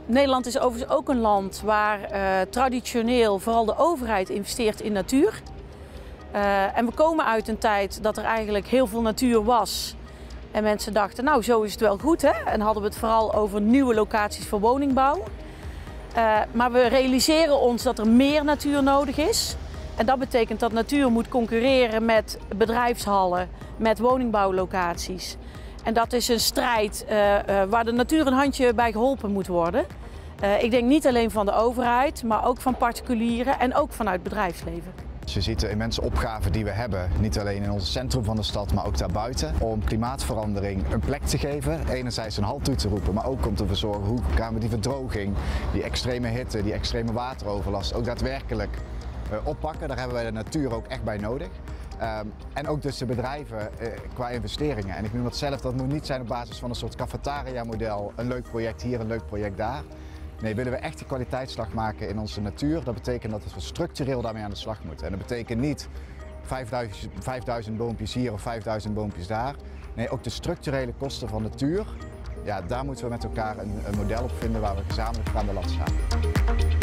Nederland is overigens ook een land waar traditioneel vooral de overheid investeert in natuur. En we komen uit een tijd dat er eigenlijk heel veel natuur was. En mensen dachten, nou zo is het wel goed, hè? En hadden we het vooral over nieuwe locaties voor woningbouw. Maar we realiseren ons dat er meer natuur nodig is. En dat betekent dat natuur moet concurreren met bedrijfshallen, met woningbouwlocaties. En dat is een strijd waar de natuur een handje bij geholpen moet worden. Ik denk niet alleen van de overheid, maar ook van particulieren en ook vanuit het bedrijfsleven. Je ziet de immense opgaven die we hebben, niet alleen in ons centrum van de stad, maar ook daarbuiten. Om klimaatverandering een plek te geven, enerzijds een halt toe te roepen, maar ook om te verzorgen hoe gaan we die verdroging, die extreme hitte, die extreme wateroverlast ook daadwerkelijk oppakken. Daar hebben wij de natuur ook echt bij nodig. En ook dus de bedrijven qua investeringen. En ik noem dat zelf, dat moet niet zijn op basis van een soort cafetaria-model, een leuk project hier, een leuk project daar. Nee, willen we echt die kwaliteitsslag maken in onze natuur, dat betekent dat we structureel daarmee aan de slag moeten. En dat betekent niet 5000 boompjes hier of 5000 boompjes daar. Nee, ook de structurele kosten van natuur, ja, daar moeten we met elkaar een model op vinden waar we gezamenlijk aan de lat staan.